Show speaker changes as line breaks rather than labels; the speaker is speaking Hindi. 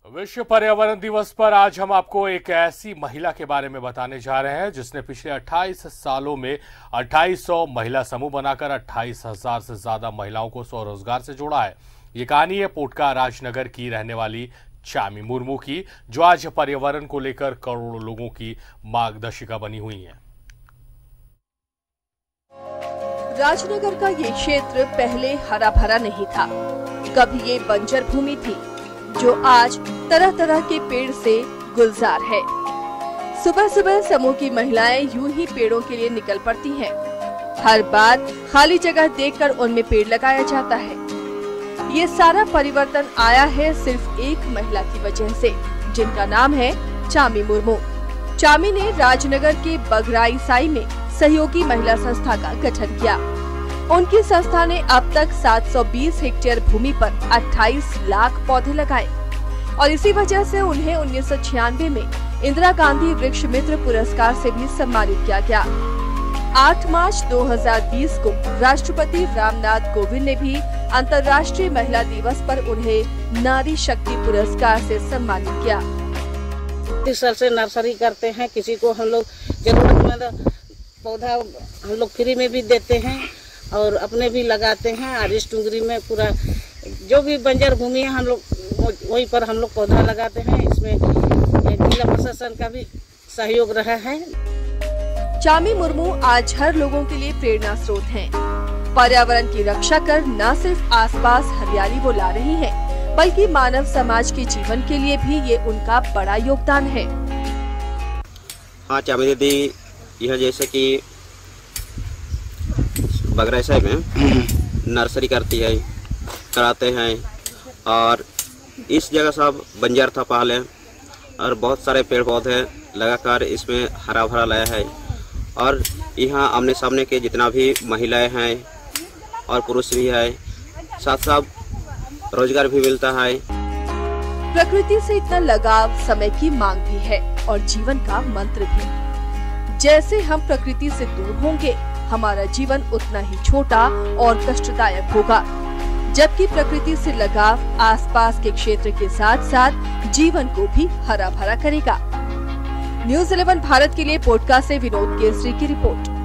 विश्व पर्यावरण दिवस पर आज हम आपको एक ऐसी महिला के बारे में बताने जा रहे हैं जिसने पिछले 28 सालों में 2800 महिला समूह बनाकर 28,000 से ज्यादा महिलाओं को स्वरोजगार से जोड़ा है। ये कहानी है पोटका राजनगर की रहने वाली चामी मुर्मू की, जो आज पर्यावरण को लेकर करोड़ों लोगों की मार्गदर्शिका बनी हुई है।
राजनगर का ये क्षेत्र पहले हरा भरा नहीं था। कभी ये बंजर भूमि थी जो आज तरह तरह के पेड़ से गुलजार है। सुबह सुबह समूह की महिलाएं यूं ही पेड़ों के लिए निकल पड़ती हैं। हर बार खाली जगह देखकर उनमें पेड़ लगाया जाता है। ये सारा परिवर्तन आया है सिर्फ एक महिला की वजह से, जिनका नाम है चामी मुर्मू। चामी ने राजनगर के बघराई साई में सहयोगी महिला संस्था का गठन किया। उनकी संस्था ने अब तक 720 हेक्टेयर भूमि पर 28 लाख पौधे लगाए और इसी वजह से उन्हें 1996 में इंदिरा गांधी वृक्ष मित्र पुरस्कार से भी सम्मानित किया गया। 8 मार्च 2020 को राष्ट्रपति रामनाथ कोविंद ने भी अंतर्राष्ट्रीय महिला दिवस पर उन्हें नारी शक्ति पुरस्कार से सम्मानित किया।
इस साल से नर्सरी करते हैं, किसी को हम लोग जरूरतमंद पौधा हम लोग फ्री में भी देते हैं और अपने भी लगाते हैं। आरिश टुंगरी में पूरा जो भी बंजर भूमि है हम लोग वहीं पर हम लोग पौधा लगाते हैं। इसमें जिला प्रशासन का भी सहयोग रहा है।
चामी मुर्मू आज हर लोगों के लिए प्रेरणा स्रोत हैं। पर्यावरण की रक्षा कर न सिर्फ आसपास हरियाली वो ला रही हैं, बल्कि मानव समाज के जीवन के लिए भी ये उनका बड़ा योगदान है।
हाँ, चामी दीदी यह जैसे कि बघराई साई में नर्सरी कराते हैं और इस जगह सब बंजर था पहले और बहुत सारे पेड़ पौधे लगाकर इसमें हरा भरा लाया है और यहाँ आमने सामने के जितना भी महिलाएं हैं और पुरुष भी है, साथ साथ रोजगार भी मिलता है।
प्रकृति से इतना लगाव समय की मांग भी है और जीवन का मंत्र भी। जैसे हम प्रकृति से दूर होंगे, हमारा जीवन उतना ही छोटा और कष्टदायक होगा, जबकि प्रकृति से लगाव आसपास के क्षेत्र के साथ साथ जीवन को भी हरा भरा करेगा। न्यूज़ 11 भारत के लिए पोटका से विनोद केसरी की रिपोर्ट।